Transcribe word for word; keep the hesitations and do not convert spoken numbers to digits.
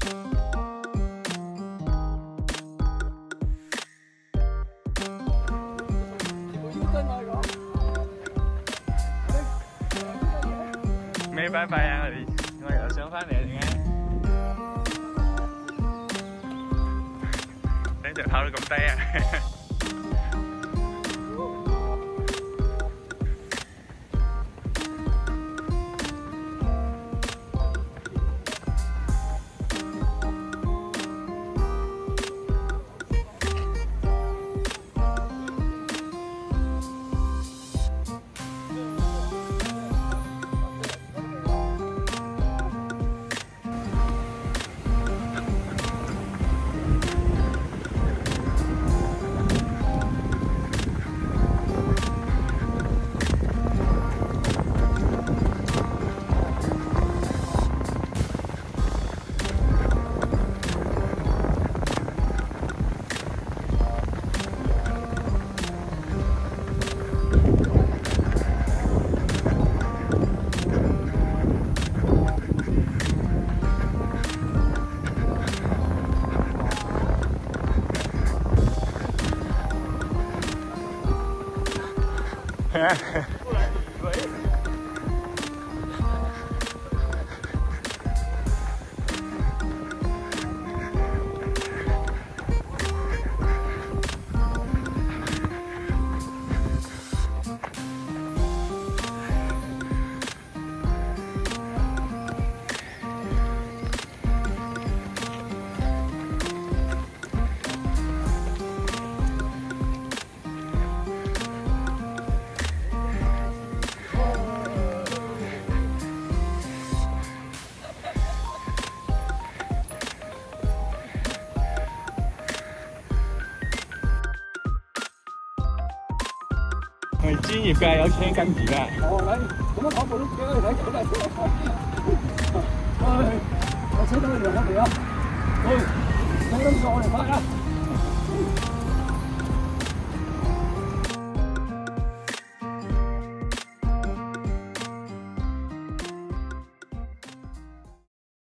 咩拜拜啊！我哋我又上翻嚟點解？頂住跑到咁低啊！我哋專業嘅，有車跟住㗎。哦，你咁樣跑步都幾多睇幾大車？唉，我車等你兩粒嚟啊！好，睇咁上我嚟拍啊！